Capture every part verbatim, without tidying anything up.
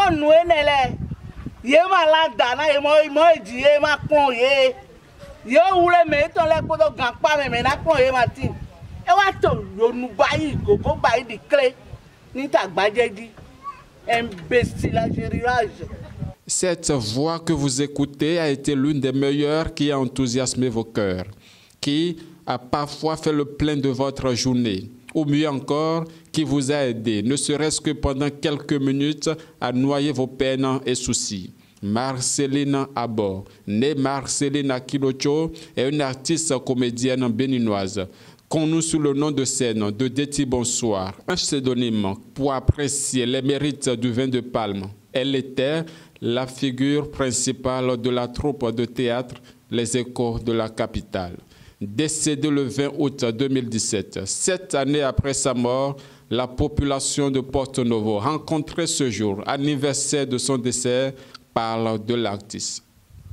mo nu enele ye ma la dana ye mo mo di ye ma pon ye ye wure me to le ko do gan pa me me na pon ye ma tin e wa to yonu bayi gogo bayi di clé ni tagbajeji imbécile agérirage. Cette voix que vous écoutez a été l'une des meilleures qui a enthousiasmé vos cœurs, qui a parfois fait le plein de votre journée, ou mieux encore, qui vous a aidé, ne serait-ce que pendant quelques minutes, à noyer vos peines et soucis. Marceline Abor, née Marceline Akilocho, est une artiste comédienne béninoise, connue sous le nom de scène de Deti Bonsoir, un pseudonyme pour apprécier les mérites du vin de Palme. Elle était la figure principale de la troupe de théâtre Les Échos de la capitale. Décédée le vingt août deux mille dix-sept, sept années après sa mort, la population de Porto Novo, rencontrée ce jour, anniversaire de son décès, parle de l'artiste.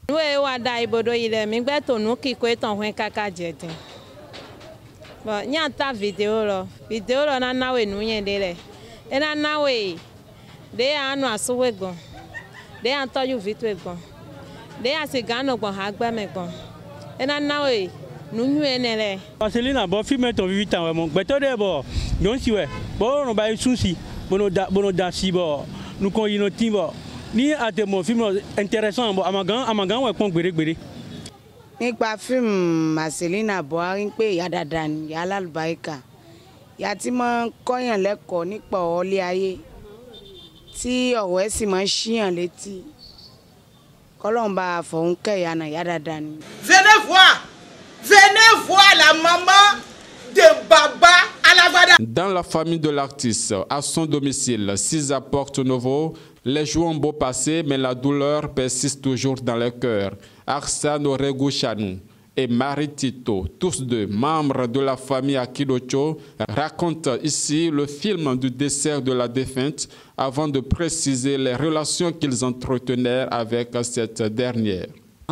Bon, il y a ta vidéo là, vidéo là na nawe nuye dele. E na nawe de anu asuwe gon. De anto yu vitwe gon. De asigano gon hagba me gon. E na nawe nuye nele. Marcelina bo film to huit ans mon beto de bo. Non si we. Bo no ba susi. Bono da bono da si bo. Nu ko yino timbo. Ni ate mon film intéressant bo amagan amagan we kon gbere gbere. Nípa fíìmù Marcelina Buhari ń pè ìyá dáadáa ni ìyá alálùbáríkà ìyá tí máa ń kọ́yàn lẹ́kọ̀ọ́ nípa ọ̀ọ́lé ayé tí ọ̀rọ̀ ẹ̀ sì máa ń ṣíyàn létí kọ́lọ́n bá fọ̀hún kẹ́ ìyá náà ìyá dáadáa ni. Venez voir, venez voir la maman de Baba Alagbada. Dans la famille de l'artiste, à son domicile, six à Porto Novo, les jours ont beau passer, mais la douleur persiste toujours dans le cœur. Arsane Orego Chanou et Marie Tito, tous deux membres de la famille Akilocho, racontent ici le film du décès de la défunte avant de préciser les relations qu'ils entretenaient avec cette dernière.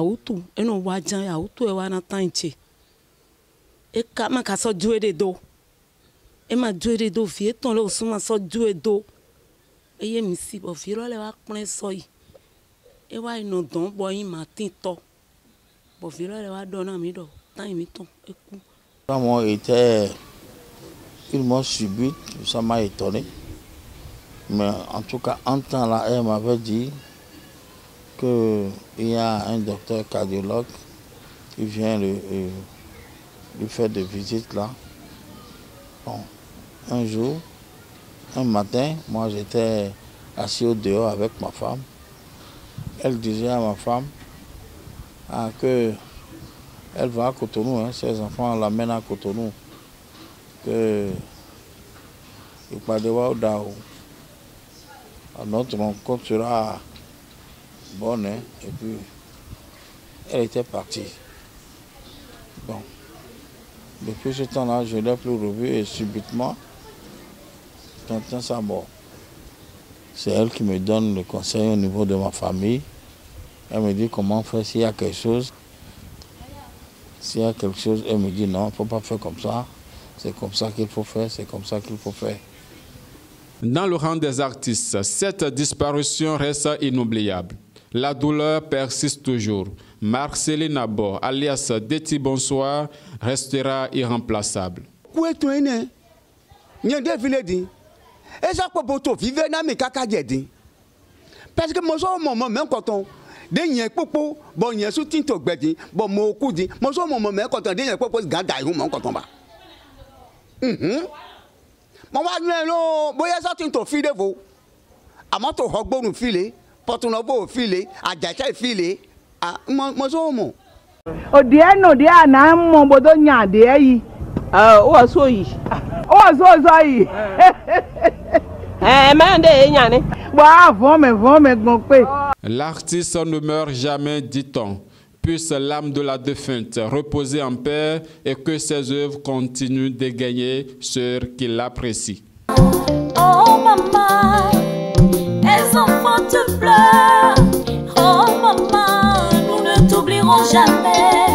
Eye mi si bo firo le wa pon so yi e wa ino don bo yin ma tin to bo firo le wa do na mi do tan mi ton e ku. Ça m'a été une mort subite, ça m'a étonné, mais en tout cas en temps là elle m'avait dit que il y a un docteur cardiologue qui vient lui, lui faire des visites là. Bon, un jour un matin, moi j'étais assis au dehors avec ma femme. Elle disait à ma femme ah, que elle va à Cotonou, hein, ses enfants l'amènent à Cotonou. Que il va devoir d'Ao. Notre rencontre sera bonne, hein, et puis elle était partie. Bon, depuis ce temps-là, je ne l'ai plus revue et subitement, j'entends sa mort. C'est elle qui me donne le conseil au niveau de ma famille. Elle me dit comment faire s'il y a quelque chose. S'il y a quelque chose, elle me dit non, il ne faut pas faire comme ça. C'est comme ça qu'il faut faire, c'est comme ça qu'il faut faire. Dans le rang des artistes, cette disparition reste inoubliable. La douleur persiste toujours. Marceline Abor, alias Deti Bonsoir, restera irremplaçable. Et ça peut pas vivre dans mes cacajedis. Parce que moi, je suis même quand on dernier popo, bon, il y a soutien to gbedi, bon, mon coup dit, moi, je suis même quand on dernier popo, gada, il mon quand on va. Hum Maman, non, bon, il y a soutien to file vous. Avant to hogbo nous file, porte nous beau file, à jacha file, ah, moi, moi, je suis. O dia no dia na mo bodo nya de yi. Ah, o so yi. O so so yi. Eh, mais de nya ne. Wa vont me vont me gon pe. L'artiste ne meurt jamais, dit-on. Puisse l'âme de la défunte reposer en paix et que ses œuvres continuent de gagner ceux qui l'apprécient. Oh maman, les enfants te pleurent. Oh maman, nous ne t'oublierons jamais.